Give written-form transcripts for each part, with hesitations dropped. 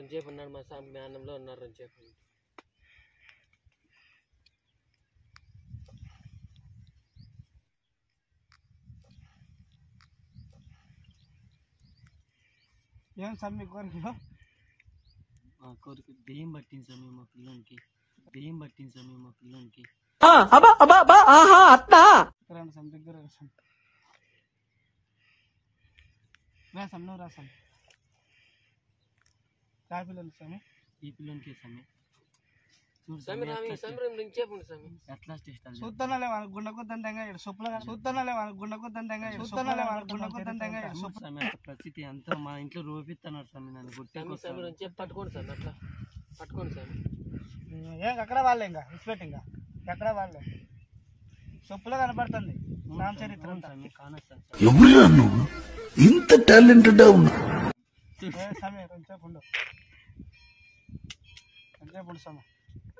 రెండుసేపు ఉన్నాడు మా స్వామి జ్ఞానంలో ఉన్నారు రెండుసేపు ఏం సమ్మె కోరికలో కోరిక దెయ్యం పట్టింది సమయం మా పిల్లోనికి దెయ్యం పట్టింది సమయం మా పిల్లోనికి దగ్గర రాసాం నువ్వు రాసాం పిల్లలు స్వామి ఈ పిల్లోనికి సమయం చూస్తానలే వాళ్ళకి గుండెకొద్దంగా సొప్పులుగా చూస్తానలే వాళ్ళకి గుండెకొద్దంగా చూస్తానలే వాళ్ళకి గుండెకొద్దంగా పరిస్థితి అంతా మా ఇంట్లో రూపిస్తున్నారు స్వామి నన్ను గుర్తు పట్టుకోండి సార్ అట్లా పట్టుకోండి సార్ ఏం ఎక్కడ వాళ్ళే ఇంకా విసిపెట్టి ఇంకా ఎక్కడ వాళ్ళే సొప్పులో కనపడుతుంది రామచరిత్ర ఎవరు నువ్వు ఇంత టాలెంటెడ్ సమయం కొంచెంసేపు ఉండు కొంచెంసేపు ఉండు సమయం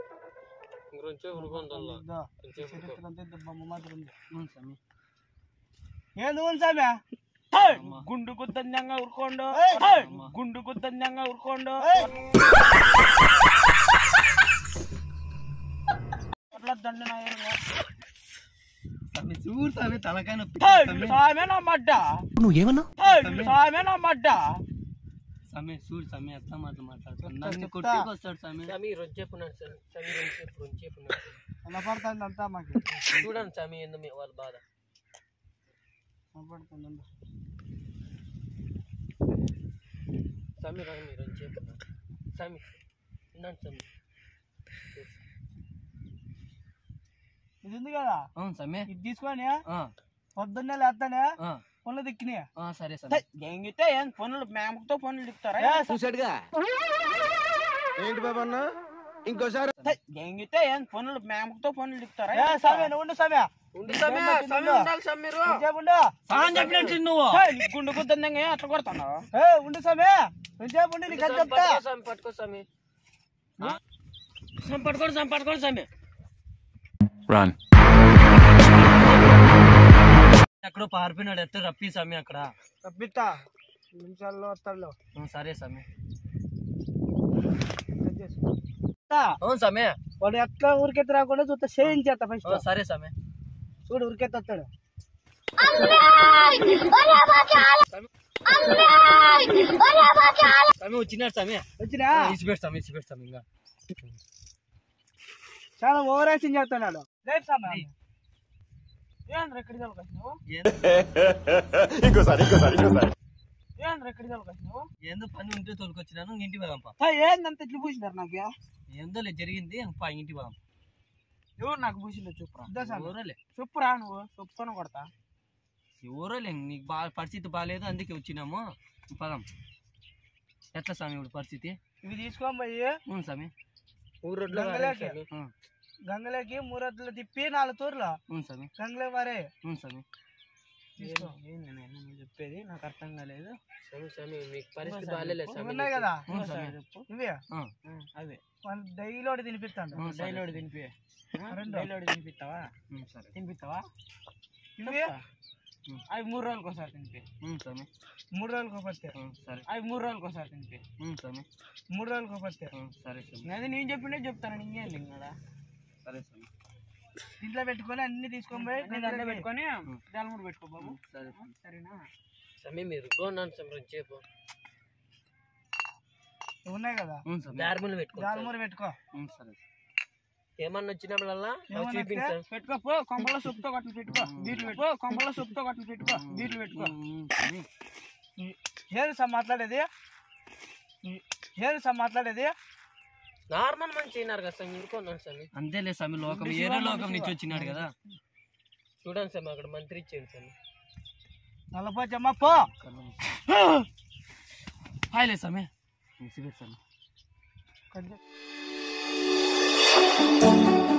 బొమ్మ మాత్రం ఉంది ఏంది సమయ గుండు గుద్దంగా ఉరుకోండు గుండు గుద్దంగా ఉరుకోండు అట్లా దండ చూడు సామె తలకాయ నువ్వేమన్నా మడ్డ సమయ చూడు సమయ ఎట్లా మాట్లాడుతున్నాడు కొట్టుకు వస్తాడు సమయ రొంచేపున్నాడు కనపడుతుంది అంతా మాకు చూడండి సమయ ఎందుకు వాళ్ళ బాధ కనపడుతుంది సమయ రామి రొంచేపున్నాడు సమయ విన్నాను సమయ ఇది ఉంది కదా అవును సమయ ఇది తీసుకొని పొద్దున్నే లేస్తానే పనులు దిక్కినాయా సరే సరే ఎంగితే ఏం పనులు మేమతో పనులు దిక్కుతారా చూసాడుగా ఏంటి బాబా అన్న ఇంకోసారి ఎంగితే ఏం పనులు మేమతో పనులు దిక్కుతారా సమయ ఉండు సమయ గుండు గుద్దంగా అట్లా కొడుతున్నావు ఉండు సమయ ఉండి నీకు చెప్తా పట్టుకో సమయ పట్టుకోండి సమయ రన్ ఎక్కడో పారిపోయినాడు ఎత్త రప్పి సమయ అక్కడ తప్పిస్తా నిమిషాల్లో వస్తాడు సరే సమయ అవును సమయ వాడు ఎట్లా ఊరికెత్తి రాకుండా చూస్తా చేయించేస్తా ఫస్ట్ సరే సమయ చూడు ఊరికెత్తాడు సమయ వచ్చినాడు సమయ వచ్చినా ఇచ్చిపెట్టు సమయ ఇంకా చాలా ఓవర్ యాక్షన్ చేస్తున్నాడు ఏంద్ర ఎక్కడికి వెళ్ళకొచ్చినావు ఏందో పని ఉంటే తోలుకొచ్చినాను ఇంటికి పోదాంపా ఏందంత ఇట్లా పూసినారు నాకు ఏందో జరిగింది ఇంటికి పోదాం ఎవరు నాకు పూసిందో చెప్పురా ఎవరోలే చెప్పురా నువ్వు చెప్పుకొని కొడతా ఎవరోలే నీకు పరిస్థితి బాగాలేదు అందుకే వచ్చినాము పదాం ఎట్లా స్వామి ఇప్పుడు పరిస్థితి ఇవి తీసుకొని పోయి స్వామి గంగలేకి 3 రొద్దులు తిప్పి 4 తూర్లు స్వామి గంగలే వారే స్వామి చెప్పేది నాకు అర్థం కాలేదు మీకు పరిస్థితి బాగాలేదు ఉన్నాయి కదా ఇవే అవే డైలోడ్ తినిపిస్తాను డైలోడ్ తినిపి డైలోడ్ తినిపిస్తావా తినిపిస్తావా ఇవే అవి 3 రోజులకు ఒకసారి తినిపి స్వామి 3 రోజులకు ఒకసారి సరే అవి 3 రోజులకు ఒకసారి తినిపి స్వామి 3 రోజులకు ఒకసారి సరే అది నేను చెప్పిండే చెప్తాను ఇంకేం ఇంకా సరే స్వామి ఇంట్లో పెట్టుకొని అన్ని తీసుకొని పోయి దాంట్లో పెట్టుకొని దాని పెట్టుకో బాబు సరే సరేనా సమయం మీరు కొన్నాను చెప్పు ఉన్నాయి కదా దారిమూల పెట్టుకో దారిమూల పెట్టుకో సరే ఏమన్నా వచ్చినప్పుడల్లా పెట్టుకో కొంపలో సొప్పుతో కట్టలు పెట్టుకో బీట్లు పెట్టుకో కొంపలో సొప్పుతో కట్టలు పెట్టుకో బీట్లు పెట్టుకో ఏది సార్ మాట్లాడేది నార్మల్ మంచి అయినారు కదా సార్ ఇంకొన్నాను స్వామి అంతేలే స్వామి లోకం ఏదో లోకం నుంచి వచ్చినాడు కదా చూడండి స్వామి అక్కడ మంత్రి ఇచ్చేయండి స్వామి నల్లపోచమ్మ పో హాయ్లే స్వామి స్వామి